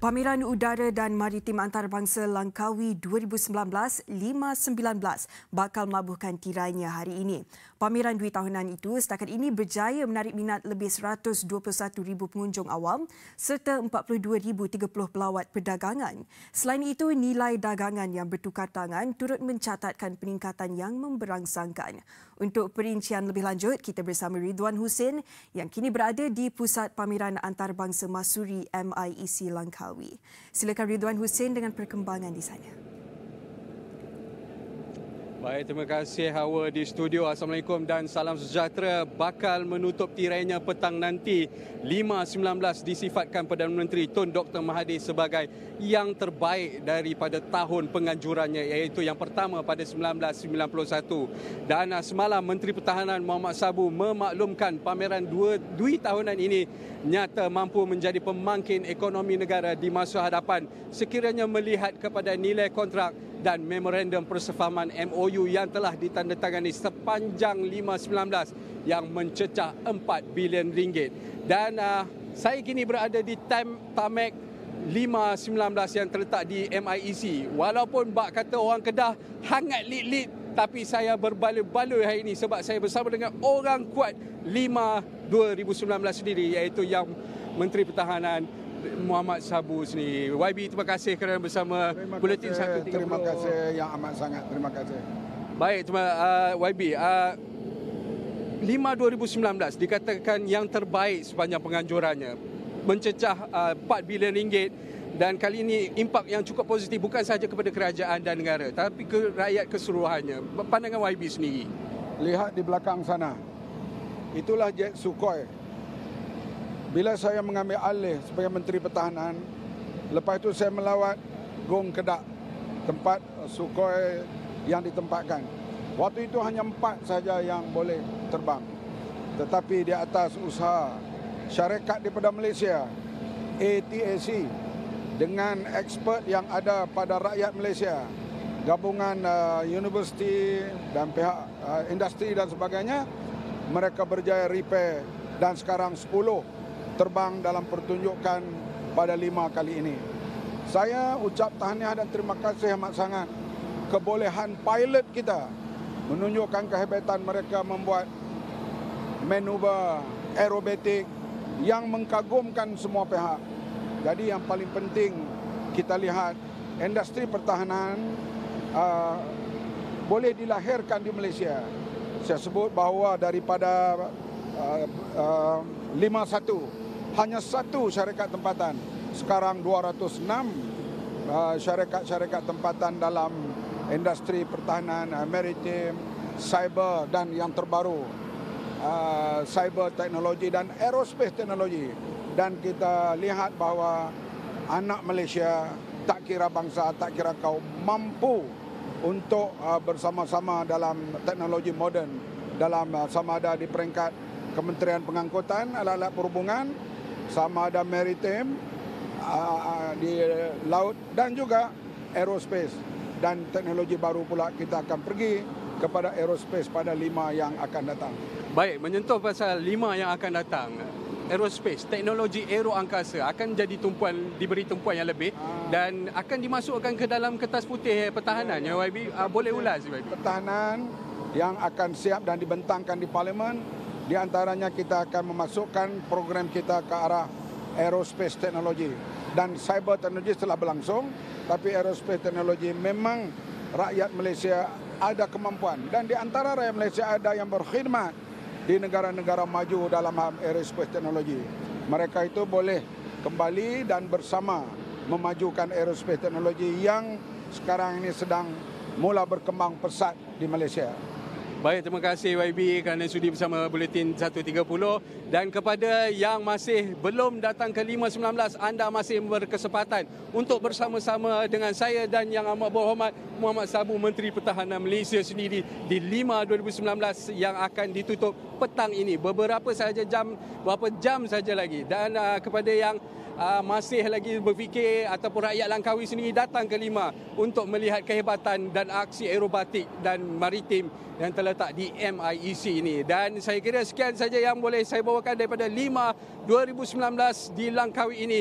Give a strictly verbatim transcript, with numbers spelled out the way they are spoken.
Pameran Udara dan Maritim Antarabangsa Langkawi dua ribu sembilan belas lima sembilan belas bakal melabuhkan tirainya hari ini. Pameran dua tahunan itu setakat ini berjaya menarik minat lebih seratus dua puluh satu ribu pengunjung awam serta empat puluh dua ribu tiga puluh pelawat perdagangan. Selain itu, nilai dagangan yang bertukar tangan turut mencatatkan peningkatan yang memberangsangkan. Untuk perincian lebih lanjut, kita bersama Ridwan Hussein yang kini berada di Pusat Pameran Antarabangsa Masuri M I E C Langkawi. Silakan Ridwan Hussein dengan perkembangan di sana. Baik, terima kasih Hawa di studio. Assalamualaikum dan salam sejahtera. Bakal menutup tirainya petang nanti lima sembilan belas disifatkan Perdana Menteri Tun Doktor Mahathir sebagai yang terbaik daripada tahun penganjurannya, iaitu yang pertama pada seribu sembilan ratus sembilan puluh satu. Dan semalam Menteri Pertahanan Muhammad Sabu memaklumkan pameran dua, dua tahunan ini nyata mampu menjadi pemangkin ekonomi negara di masa hadapan sekiranya melihat kepada nilai kontrak dan memorandum persefahaman M O U yang telah ditandatangani sepanjang lima sembilan belas yang mencecah empat bilion ringgit. Dan uh, saya kini berada di Tam Tamek lima sembilan belas yang terletak di M I E C. Walaupun bak kata orang Kedah hangat lit-lit, tapi saya berbaloi-baloi hari ini sebab saya bersama dengan orang kuat lima dua ribu sembilan belas sendiri, iaitu yang Menteri Pertahanan Muhammad Sabu sendiri. Y B, terima kasih kerana bersama Buletin seratus tiga puluh. Terima kasih yang amat sangat. Terima kasih. Baik, terima uh, Y B. Uh, lima dua ribu sembilan belas dikatakan yang terbaik sepanjang penganjurannya. Mencecah uh, empat bilion ringgit, dan kali ini impak yang cukup positif bukan sahaja kepada kerajaan dan negara tapi ke rakyat keseluruhannya. Pandangan Y B sendiri. Lihat di belakang sana. Itulah jet Sukhoi. Bila saya mengambil alih sebagai Menteri Pertahanan, lepas itu saya melawat Gong Kedah, tempat Sukhoi yang ditempatkan. Waktu itu hanya empat saja yang boleh terbang. Tetapi di atas usaha syarikat daripada Malaysia, A T A C, dengan expert yang ada pada rakyat Malaysia, gabungan uh, universiti dan pihak uh, industri dan sebagainya, mereka berjaya repair dan sekarang sepuluh terbang dalam pertunjukan pada lima kali ini. Saya ucap tahniah dan terima kasih amat sangat kebolehan pilot kita menunjukkan kehebatan mereka membuat manuver aerobatik yang mengagumkan semua pihak. Jadi yang paling penting kita lihat industri pertahanan uh, boleh dilahirkan di Malaysia. Saya sebut bahawa daripada uh, uh, lima puluh satu hanya satu syarikat tempatan. Sekarang dua ratus enam uh, syarikat-syarikat tempatan dalam industri pertahanan, uh, maritim, cyber dan yang terbaru, uh, cyber teknologi dan aerospace teknologi. Dan kita lihat bahawa anak Malaysia, tak kira bangsa, tak kira kaum, mampu untuk uh, bersama-sama dalam teknologi moden, dalam uh, sama ada di peringkat Kementerian Pengangkutan, alat-alat perhubungan, sama ada maritim, uh, di laut dan juga aerospace. Dan teknologi baru pula kita akan pergi kepada aerospace pada lima yang akan datang. Baik, menyentuh pasal lima yang akan datang. Aerospace, teknologi aero angkasa akan jadi tumpuan, diberi tumpuan yang lebih uh, dan akan dimasukkan ke dalam kertas putih pertahanan. Ya, Y B, uh, boleh ulas Y B. Pertahanan yang akan siap dan dibentangkan di Parlimen. Di antaranya kita akan memasukkan program kita ke arah aerospace teknologi dan cyber teknologi telah berlangsung, tapi aerospace teknologi memang rakyat Malaysia ada kemampuan, dan di antara rakyat Malaysia ada yang berkhidmat di negara-negara maju dalam aerospace teknologi. Mereka itu boleh kembali dan bersama memajukan aerospace teknologi yang sekarang ini sedang mula berkembang pesat di Malaysia. Baik, terima kasih Y B kerana sudi bersama Buletin seratus tiga puluh. Dan kepada yang masih belum datang ke lima sembilan belas, anda masih berkesempatan untuk bersama-sama dengan saya dan yang amat berhormat Muhammad Sabu, Menteri Pertahanan Malaysia sendiri di lima dua ribu sembilan belas yang akan ditutup petang ini. Beberapa sahaja jam, beberapa jam saja lagi. Dan uh, kepada yang Uh, masih lagi berfikir ataupun rakyat Langkawi sendiri datang ke lima untuk melihat kehebatan dan aksi aerobatik dan maritim yang terletak di M I E C ini. Dan saya kira sekian saja yang boleh saya bawakan daripada lima dua ribu sembilan belas di Langkawi ini.